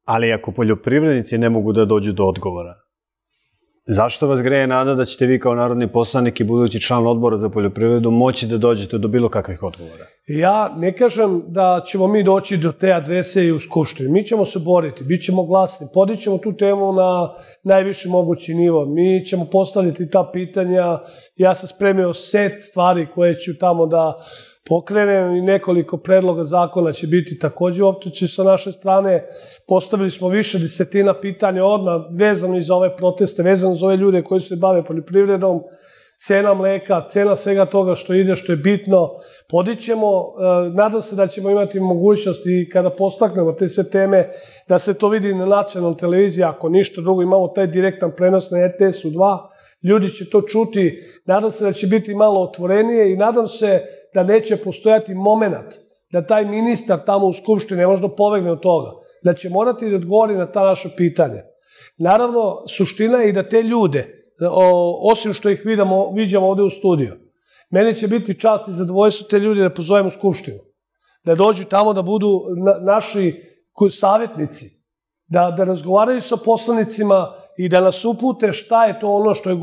Ali ako poljoprivrednici ne mogu da dođu do odgovora, zašto vas greje nada da ćete vi kao narodni poslanik i budući član odbora za poljoprivredu moći da dođete do bilo kakvih odgovora? Ja ne kažem da ćemo mi doći do te adrese i u Skupštini. Mi ćemo se boriti, bit ćemo glasni, podićemo tu temu na najviši mogući nivo. Mi ćemo postaviti ta pitanja. Ja sam spremio set stvari koje ću tamo da pokrenem i nekoliko predloga zakona će biti takođe optući sa naše strane. Postavili smo više desetina pitanja odmah vezano i za ove proteste, vezano za ove ljude koji se bave poljoprivredom, cena mleka, cena svega toga što ide, što je bitno. Podićemo, nadam se da ćemo imati mogućnost i kada postaknemo te sve teme, da se to vidi na nacionalnoj televiziji, ako ništa drugo, imamo taj direktan prenos na RTS-u 2, ljudi će to čuti, nadam se da će biti malo otvorenije i nadam se da neće postojati moment da taj ministar tamo u Skupštini ne može da pobegne od toga, da će morati da odgovori na ta naša pitanja. Naravno, suština je i da te ljude, osim što ih viđamo ovde u studiju, meni će biti čast i zadovoljstvo te ljude da pozovem u Skupštinu, da dođu tamo da budu naši savjetnici, da razgovaraju sa poslanicima i da nas upute šta je to ono što je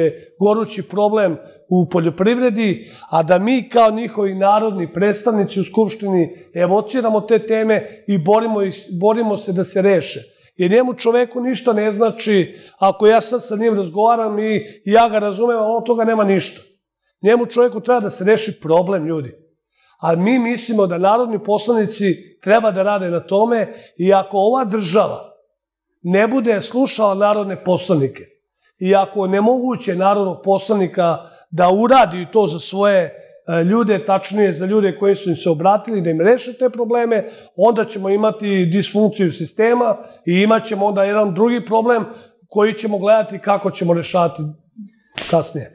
gorući problem u poljoprivredi, a da mi kao njihovi narodni predstavnici u Skupštini evociramo te teme i borimo se da se reše. Jer njemu čoveku ništa ne znači ako ja sad sa njim razgovaram i ja ga razumem, a on toga nema ništa. Njemu čoveku treba da se reši problem, ljudi. A mi mislimo da narodni poslanici treba da rade na tome i ako ova država ne bude slušala narodne poslanike i ako onemoguće narodnog poslanika da uradi to za svoje ljude, tačnije za ljude koji su im se obratili, da im reše te probleme, onda ćemo imati disfunkciju sistema i imat ćemo onda jedan drugi problem koji ćemo gledati kako ćemo rešati kasnije.